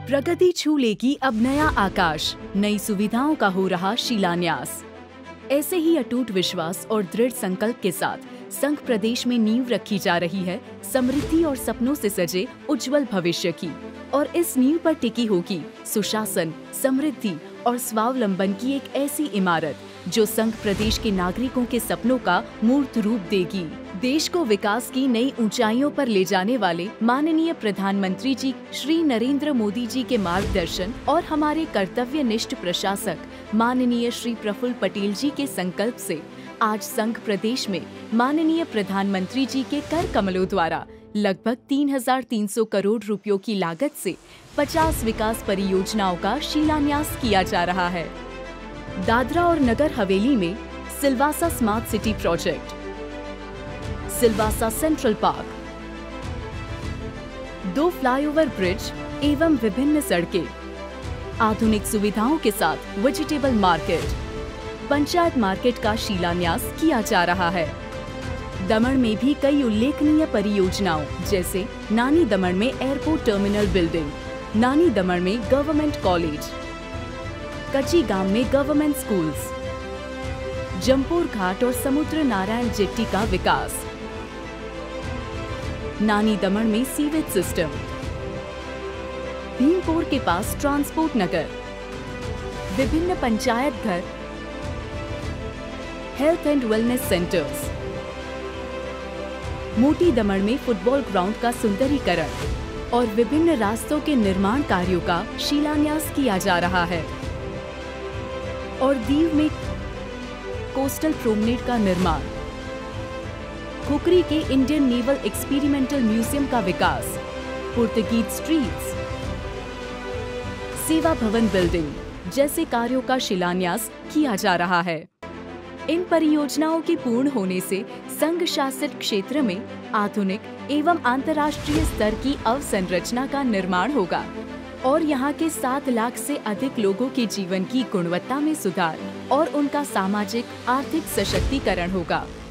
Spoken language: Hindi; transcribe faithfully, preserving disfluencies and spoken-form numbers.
प्रगति छू लेगी अब नया आकाश, नई सुविधाओं का हो रहा शिलान्यास। ऐसे ही अटूट विश्वास और दृढ़ संकल्प के साथ संघ प्रदेश में नींव रखी जा रही है समृद्धि और सपनों से सजे उज्जवल भविष्य की। और इस नींव पर टिकी होगी सुशासन, समृद्धि और स्वावलंबन की एक ऐसी इमारत जो संघ प्रदेश के नागरिकों के सपनों का मूर्त रूप देगी। देश को विकास की नई ऊंचाइयों पर ले जाने वाले माननीय प्रधानमंत्री जी श्री नरेंद्र मोदी जी के मार्गदर्शन और हमारे कर्तव्यनिष्ठ प्रशासक माननीय श्री प्रफुल्ल पटेल जी के संकल्प से आज संघ प्रदेश में माननीय प्रधानमंत्री जी के कर कमलों द्वारा लगभग तीन हजार तीन सौ करोड़ रुपयों की लागत से पचास विकास परियोजनाओं का शिलान्यास किया जा रहा है। दादरा और नगर हवेली में Silvassa smart city project, Silvassa central park, दो फ्लाईओवर ब्रिज एवं विभिन्न सड़कें, आधुनिक सुविधाओं के साथ वेजिटेबल मार्केट, पंचायत मार्केट का शिलान्यास किया जा रहा है। दमन में भी कई उल्लेखनीय परियोजनाओं जैसे नानी दमन में एयरपोर्ट टर्मिनल बिल्डिंग, नानी दमन में गवर्नमेंट कॉलेज, कच्ची गांव में गवर्नमेंट स्कूल्स, जमपुर घाट और समुद्र नारायण जेट्टी का विकास, नानी दमन में सीवेज सिस्टम, भीमपुर के पास ट्रांसपोर्ट नगर, विभिन्न पंचायत घर, हेल्थ एंड वेलनेस सेंटर्स, मोटी दमन में फुटबॉल ग्राउंड का सुंदरीकरण और विभिन्न रास्तों के निर्माण कार्यों का शिलान्यास किया जा रहा है। और दीव में कोस्टल प्रोमनेड का निर्माण, खुकरी के इंडियन नेवल एक्सपेरिमेंटल म्यूजियम का विकास, पुर्तगीज स्ट्रीट्स, सेवा भवन बिल्डिंग जैसे कार्यों का शिलान्यास किया जा रहा है। इन परियोजनाओं के पूर्ण होने से संघ शासित क्षेत्र में आधुनिक एवं अंतर्राष्ट्रीय स्तर की अवसंरचना का निर्माण होगा और यहाँ के सात लाख से अधिक लोगों के जीवन की गुणवत्ता में सुधार और उनका सामाजिक आर्थिक सशक्तिकरण होगा।